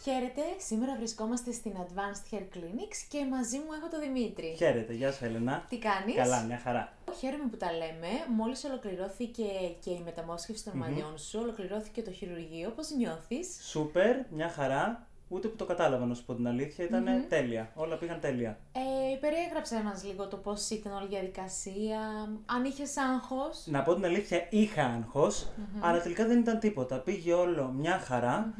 Χαίρετε, σήμερα βρισκόμαστε στην Advanced Hair Clinics και μαζί μου έχω τον Δημήτρη. Χαίρετε, γεια σου Έλενα. Τι κάνεις? Καλά, μια χαρά. Χαίρομαι που τα λέμε. Μόλις ολοκληρώθηκε και η μεταμόσχευση των μαλλιών σου, ολοκληρώθηκε το χειρουργείο. Πώς νιώθεις? Σούπερ, μια χαρά. Ούτε που το κατάλαβα να σου πω την αλήθεια, ήταν τέλεια. Όλα πήγαν τέλεια. Περιέγραψε μας λίγο το πώς ήταν όλη η διαδικασία, αν είχες άγχος. Να πω την αλήθεια, είχα άγχος, αλλά τελικά δεν ήταν τίποτα. Πήγε όλο μια χαρά.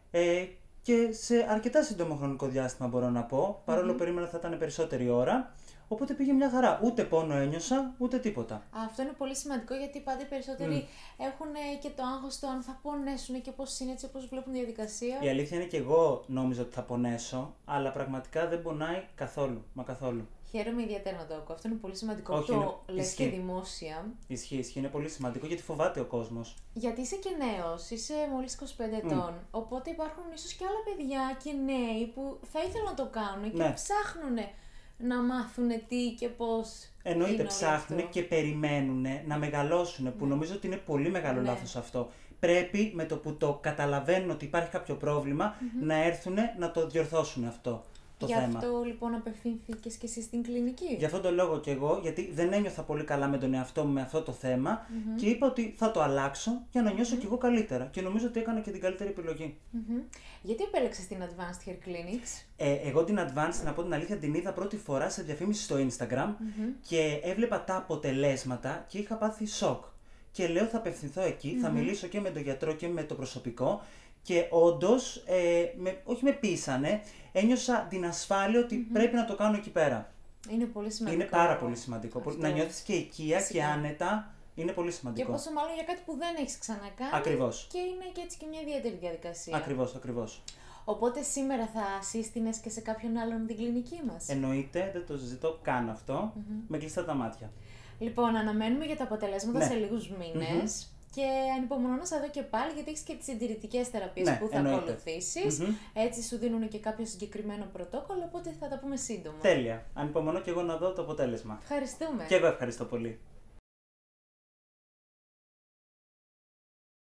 Και σε αρκετά σύντομο χρονικό διάστημα μπορώ να πω, παρόλο που περίμενα θα ήταν περισσότερη ώρα. Οπότε πήγε μια χαρά. Ούτε πόνο ένιωσα, ούτε τίποτα. Αυτό είναι πολύ σημαντικό γιατί πάντα οι περισσότεροι έχουν και το άγχος το αν θα πονέσουν και πώς είναι, έτσι όπως βλέπουν τη διαδικασία. Η αλήθεια είναι και εγώ νόμιζα ότι θα πονέσω, αλλά πραγματικά δεν πονάει καθόλου. Μα καθόλου. Χαίρομαι ιδιαίτερα να το ακούω. Αυτό είναι πολύ σημαντικό. Όχι, το λες ισχύει. και δημόσια. Ισχύει, είναι πολύ σημαντικό γιατί φοβάται ο κόσμος. Γιατί είσαι και νέος, είσαι μόλις 25 ετών. Οπότε υπάρχουν ίσως και άλλα παιδιά και νέοι που θα ήθελαν να το κάνουν και ψάχνουν να μάθουν τι και πώς. Εννοείται, ψάχνουν και περιμένουν να μεγαλώσουν, που νομίζω ότι είναι πολύ μεγάλο λάθος αυτό. Πρέπει με το που το καταλαβαίνουν ότι υπάρχει κάποιο πρόβλημα να έρθουν να το διορθώσουν αυτό. Γι' αυτό λοιπόν απευθύνθηκες και εσύ στην κλινική. Γι' αυτόν τον λόγο και εγώ, γιατί δεν ένιωθα πολύ καλά με τον εαυτό μου με αυτό το θέμα και είπα ότι θα το αλλάξω για να νιώσω κι εγώ καλύτερα. Και νομίζω ότι έκανα και την καλύτερη επιλογή. Γιατί επέλεξες την Advanced Hair Clinics? Εγώ την Advanced, να πω την αλήθεια, την είδα πρώτη φορά σε διαφήμιση στο Instagram και έβλεπα τα αποτελέσματα και είχα πάθει σοκ. Και λέω θα απευθυνθώ εκεί, θα μιλήσω και με τον γιατρό και με το προσωπικό. Και όντως, όχι με πείσανε, ένιωσα την ασφάλεια ότι πρέπει να το κάνω εκεί πέρα. Είναι πολύ σημαντικό. Είναι πάρα πολύ σημαντικό. Αυτό. Να νιώθεις και οικία και άνετα είναι πολύ σημαντικό. Και πόσο μάλλον για κάτι που δεν έχεις ξανακάνει. Ακριβώς. Και είναι και έτσι και μια ιδιαίτερη διαδικασία. Ακριβώς. Οπότε σήμερα θα σύστηνες και σε κάποιον άλλον την κλινική μας? Εννοείται, δεν το συζητώ καν αυτό, με κλειστά τα μάτια. Λοιπόν, αναμένουμε για τα αποτελέσματα σε λίγους μήνες. Και ανυπομονώ να σε δω και πάλι, γιατί έχεις και τις συντηρητικές θεραπείες που θα ακολουθήσεις. Έτσι σου δίνουν και κάποιο συγκεκριμένο πρωτόκολλο, οπότε θα τα πούμε σύντομα. Τέλεια. Ανυπομονώ και εγώ να δω το αποτέλεσμα. Ευχαριστούμε. Και εγώ ευχαριστώ πολύ.